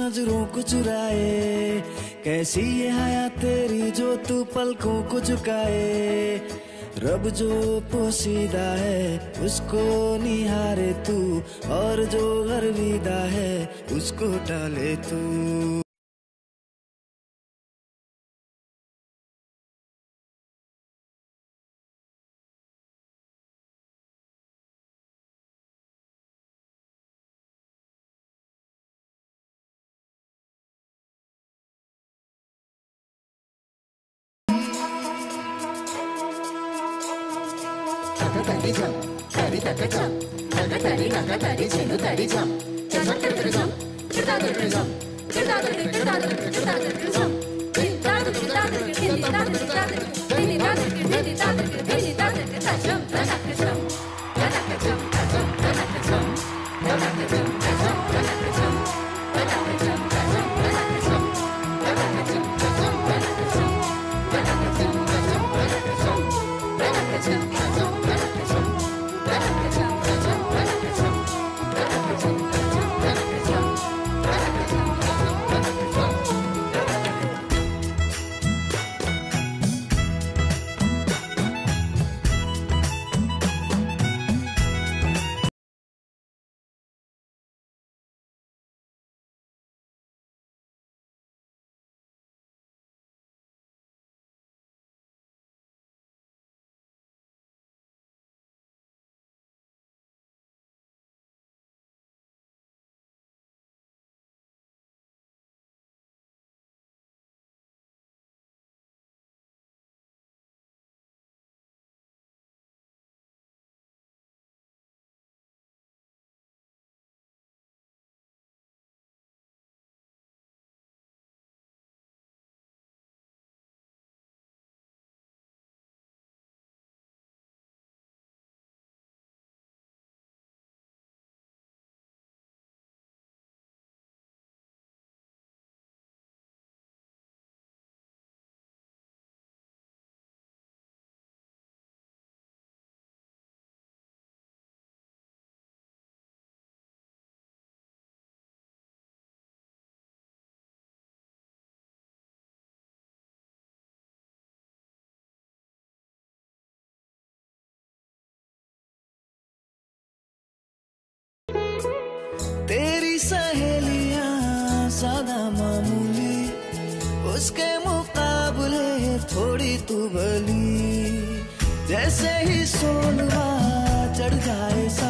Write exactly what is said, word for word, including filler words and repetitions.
नजरों को चुराए, कैसी ये हया तेरी जो तू पलकों को झुकाए। रब जो पोसीदा है उसको निहारे तू, और जो गर्विदा है उसको टाले तू। Tadi jam, tadi tak jam, tadi tadi nak tadi cendol tadi jam, jam tadi jam, kita tadi jam, kita tadi kita tadi kita tadi jam, kita tadi kita tadi kita tadi kita tadi kita tadi kita tadi kita tadi kita jam, tak jam, tak jam, tak jam, tak jam, tak jam, tak jam, tak jam, tak jam, tak jam, tak jam, tak jam, tak jam, tak jam, tak jam, tak jam, tak jam, tak jam, tak jam. तेरी सहेलियां सादा मामूली, उसके मुकाबले थोड़ी तू भली। जैसे ही सोलवा चढ़ जाए